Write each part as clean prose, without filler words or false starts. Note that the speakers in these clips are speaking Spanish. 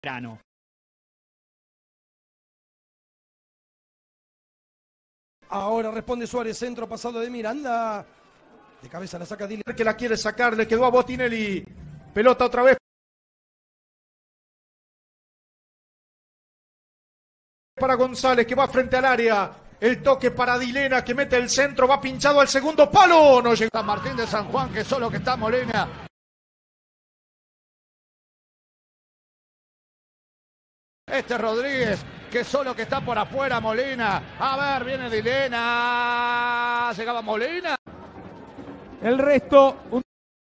verano. Ahora responde Suárez, centro pasado de Miranda. De cabeza la saca Dile. Que la quiere sacar, le quedó a Botinelli. Pelota otra vez. Para González, que va frente al área. El toque para Dilena, que mete el centro, va pinchado al segundo palo. No llega Martín de San Juan, que solo que está Molina. Este Rodríguez, que solo que está por afuera, Molina. A ver, viene Dilena. Llegaba Molina. El resto, un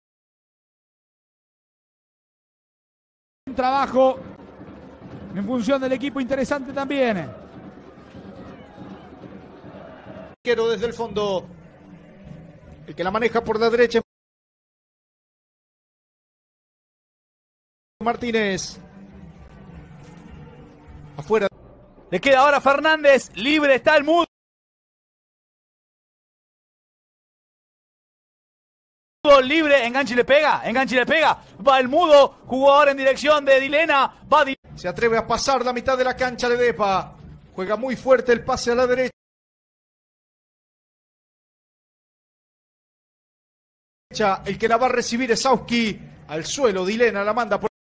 trabajo en función del equipo interesante también. Quiero desde el fondo. El que la maneja por la derecha. Martínez. Afuera. Le queda ahora Fernández, libre está el Mudo. Libre, enganche y le pega, va el Mudo, jugó ahora en dirección de Dilena, Se atreve a pasar la mitad de la cancha de Depa, juega muy fuerte el pase a la derecha, el que la va a recibir es Sauski, al suelo Dilena la manda por